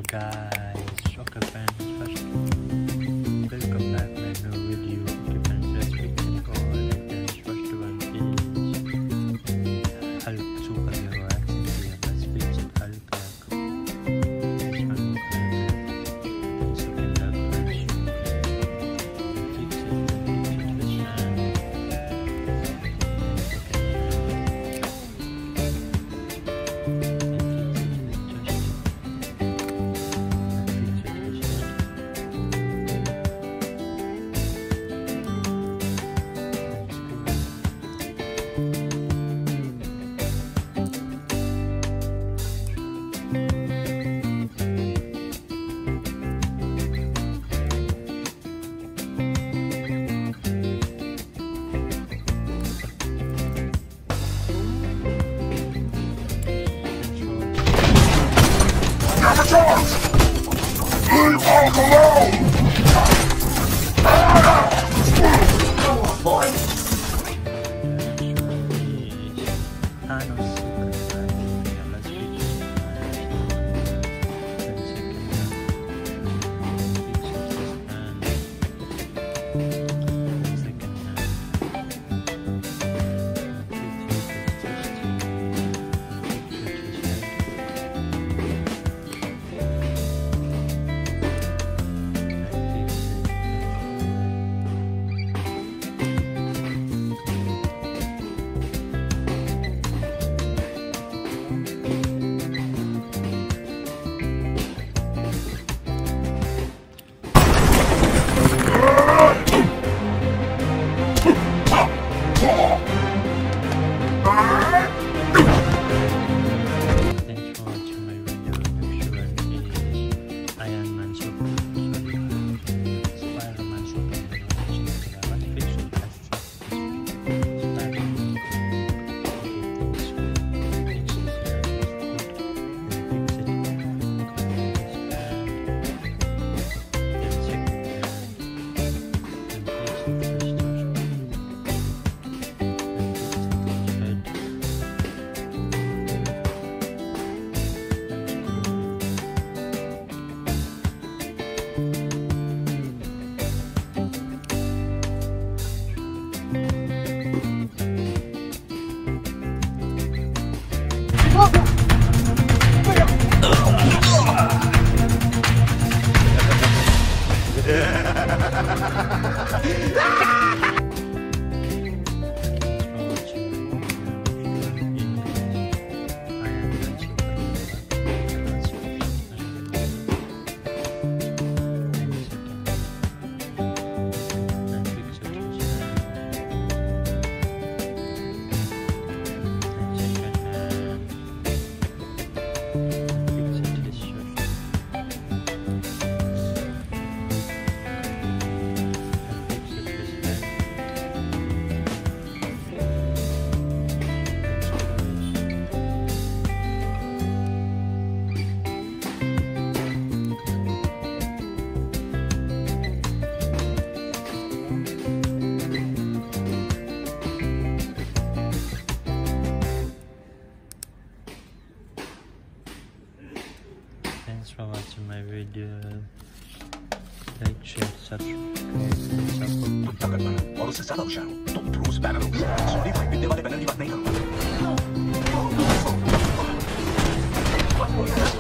Hello guys, Shocker fans, first welcome back my new video. Defense restriction call against first one is Hulk superhero action here. Let's fix it. Hulk this one second fix Leave Hulk alone! Boy! Thanks for watching my video. Like, share, subscribe, support. और उससे ज्यादा होशियार हो तो Bruce banner हो। Sorry भाई, बिल्ले वाले बैनर की बात नहीं करो।